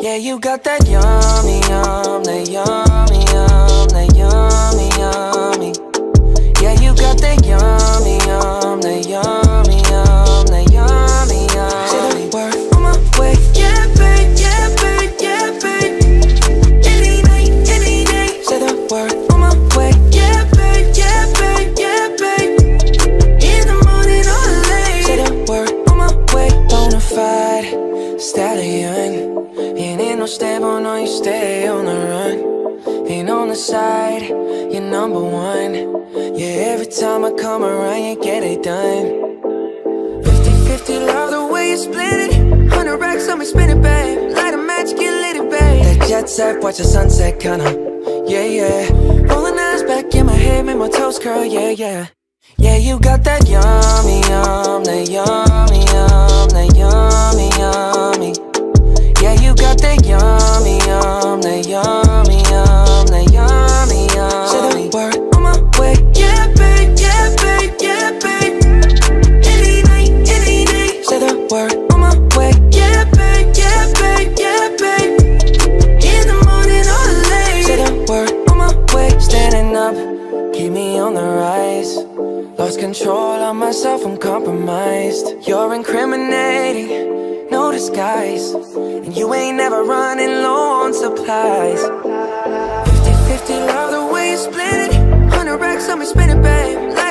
Yeah, you got that yummy, yum, that yummy, yum, that yummy, yummy. Yeah, you got that yummy, yum, that yummy, yum, that yummy, yummy. Say the word on my way. Yeah, babe, yeah, babe, yeah, babe. Any night, any day. Say the word on my way. Yeah, babe, yeah, babe, yeah, babe. In the morning or late. Say the word on my way. Bonafide stallion. Ain't no stable, no, you stay on the run. Ain't on the side, you're number one. Yeah, every time I come around, you get it done. 50-50, love the way you split it. 100 racks on me, spin it, babe. Light a match, get lit, it, babe. That jet set, watch the sunset, kinda. Yeah, yeah. Rolling eyes back in my head, make my toes curl, yeah, yeah. Yeah, you got that yummy, yum, that yummy, yum, that yummy, yummy. Yeah, you got that yummy, yum, that yummy, yum, that yummy, yum. Say the word on my way. Yeah, babe, yeah, babe, yeah, babe. Any night, any day. Say the word on my way. Yeah, babe, yeah, babe, yeah, babe. In the morning or late. Say the word on my way. Standing up, keep me on the rise. Lost control of myself, I'm compromised. You're incriminating, no disguise. And you ain't never running low on supplies. 50-50, love the way you split it. 100 racks on me, spin it, babe.